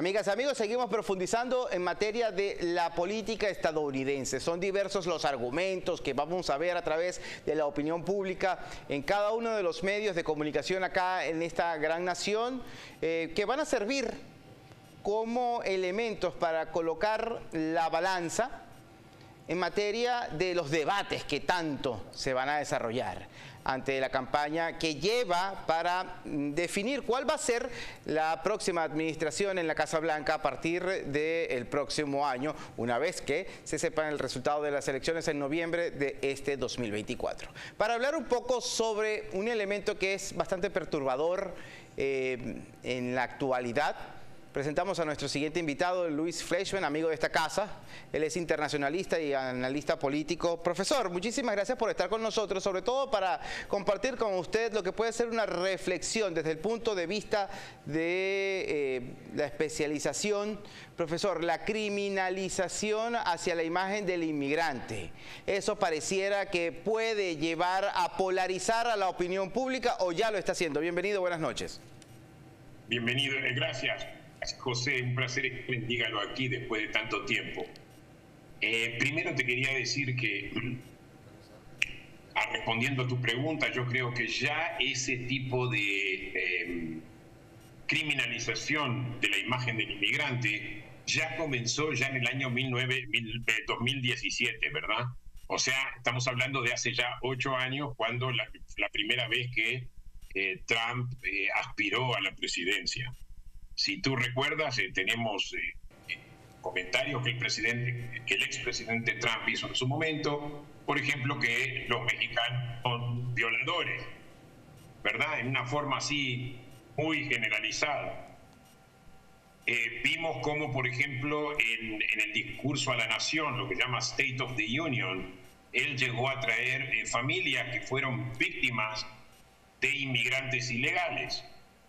Amigas, amigos, seguimos profundizando en materia de la política estadounidense. Son diversos los argumentos que vamos a ver a través de la opinión pública en cada uno de los medios de comunicación acá en esta gran nación, que van a servir como elementos para colocar la balanza en materia de los debates que tanto se van a desarrollar ante la campaña que lleva para definir cuál va a ser la próxima administración en la Casa Blanca a partir del próximo año, una vez que se sepan el resultado de las elecciones en noviembre de este 2024. Para hablar un poco sobre un elemento que es bastante perturbador en la actualidad, presentamos a nuestro siguiente invitado, Luis Fleischmann, amigo de esta casa. Él es internacionalista y analista político. Profesor, muchísimas gracias por estar con nosotros, sobre todo para compartir con usted lo que puede ser una reflexión desde el punto de vista de la especialización. Profesor, la criminalización hacia la imagen del inmigrante. ¿Eso pareciera que puede llevar a polarizar a la opinión pública o ya lo está haciendo? Bienvenido, buenas noches. Bienvenido, gracias. José, un placer dígalo aquí después de tanto tiempo. Primero te quería decir que, respondiendo a tu pregunta, yo creo que ya ese tipo de criminalización de la imagen del inmigrante ya comenzó ya en el año 2017, ¿verdad? O sea, estamos hablando de hace ya 8 años, cuando la primera vez que Trump aspiró a la presidencia. Si tú recuerdas, tenemos comentarios que el expresidente Trump hizo en su momento, por ejemplo, que los mexicanos son violadores, ¿verdad? En una forma así muy generalizada. Vimos cómo, por ejemplo, en el discurso a la nación, lo que llama State of the Union, él llegó a traer familias que fueron víctimas de inmigrantes ilegales.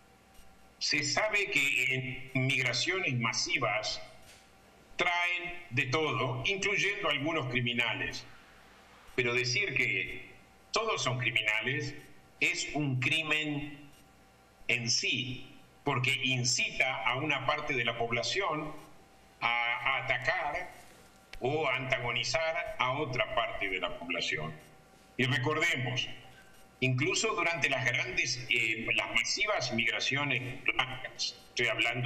Se sabe que en migraciones masivas traen de todo, incluyendo algunos criminales. Pero decir que todos son criminales es un crimen en sí, porque incita a una parte de la población a atacar o a antagonizar a otra parte de la población. Y recordemos, incluso durante las masivas migraciones blancas, estoy hablando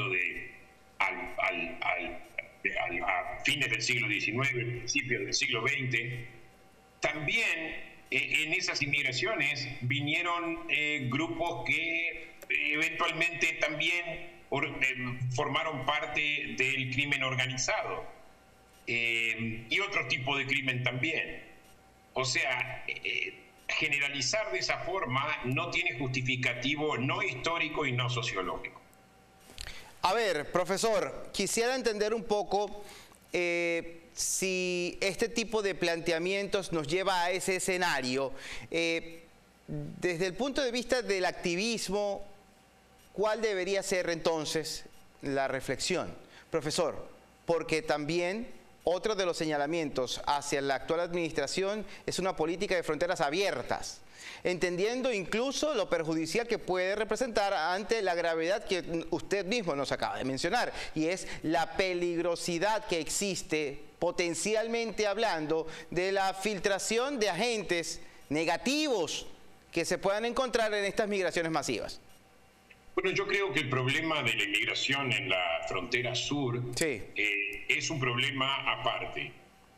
a fines del siglo XIX, principios del siglo XX, también en esas inmigraciones vinieron grupos que eventualmente también formaron parte del crimen organizado y otro tipo de crimen también. O sea, generalizar de esa forma no tiene justificativo, no histórico y no sociológico. A ver, profesor, quisiera entender un poco si este tipo de planteamientos nos lleva a ese escenario. Desde el punto de vista del activismo, ¿cuál debería ser entonces la reflexión? Profesor, porque también otro de los señalamientos hacia la actual administración es una política de fronteras abiertas, entendiendo incluso lo perjudicial que puede representar ante la gravedad que usted mismo nos acaba de mencionar, y es la peligrosidad que existe, potencialmente hablando, de la filtración de agentes negativos que se puedan encontrar en estas migraciones masivas. Bueno, yo creo que el problema de la inmigración en la frontera sur es un problema aparte.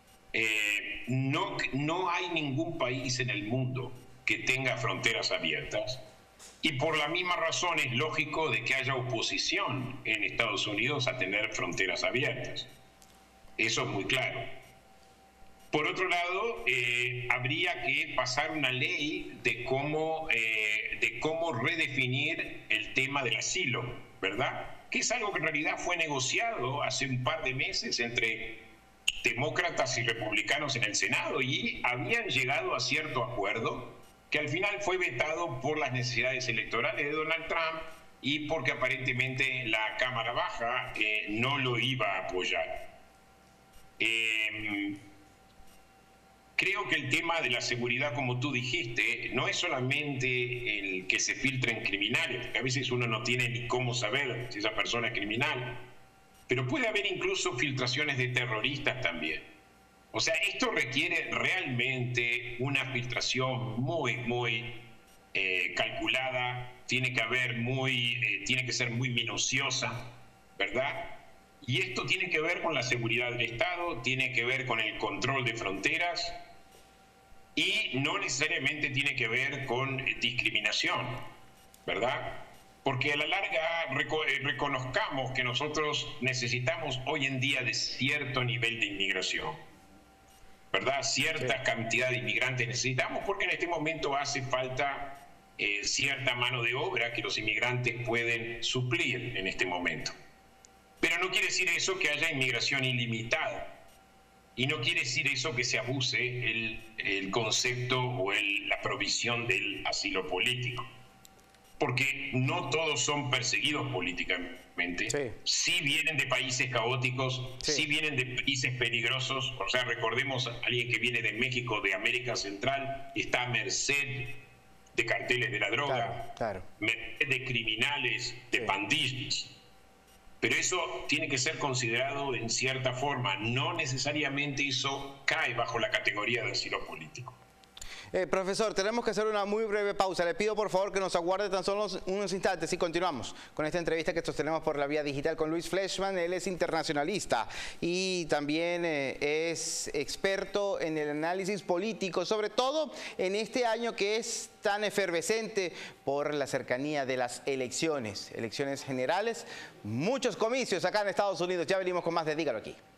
No hay ningún país en el mundo que tenga fronteras abiertas, y por la misma razón es lógico de que haya oposición en Estados Unidos a tener fronteras abiertas. Eso es muy claro. Por otro lado, habría que pasar una ley de cómo redefinir el tema del asilo, ¿verdad? Que es algo que en realidad fue negociado hace un par de meses entre demócratas y republicanos en el Senado, y habían llegado a cierto acuerdo que al final fue vetado por las necesidades electorales de Donald Trump y porque aparentemente la Cámara Baja no lo iba a apoyar. Creo que el tema de la seguridad, como tú dijiste, no es solamente el que se filtren criminales, porque a veces uno no tiene ni cómo saber si esa persona es criminal. pero puede haber incluso filtraciones de terroristas también. O sea, esto requiere realmente una filtración muy calculada, tiene que ser muy minuciosa, ¿verdad? Y esto tiene que ver con la seguridad del Estado, tiene que ver con el control de fronteras y no necesariamente tiene que ver con discriminación, ¿verdad? Porque a la larga reconozcamos que nosotros necesitamos hoy en día de cierto nivel de inmigración, ¿verdad? Cierta cantidad de inmigrantes necesitamos porque en este momento hace falta cierta mano de obra que los inmigrantes pueden suplir en este momento. Pero no quiere decir eso que haya inmigración ilimitada. Y no quiere decir eso que se abuse el concepto o la provisión del asilo político. Porque no todos son perseguidos políticamente. Sí vienen de países caóticos, sí vienen de países peligrosos. O sea, recordemos a alguien que viene de México, de América Central, está a merced de carteles de la droga, merced de criminales, de pandillas. Pero eso tiene que ser considerado en cierta forma. No necesariamente eso cae bajo la categoría de asilo político. Profesor, tenemos que hacer una muy breve pausa. Le pido por favor que nos aguarde tan solo unos instantes y continuamos con esta entrevista que sostenemos por la vía digital con Luis Fleischmann. Él es internacionalista y también es experto en el análisis político, sobre todo en este año que es tan efervescente por la cercanía de las elecciones generales. Muchos comicios acá en Estados Unidos. Ya venimos con más de Dígalo Aquí.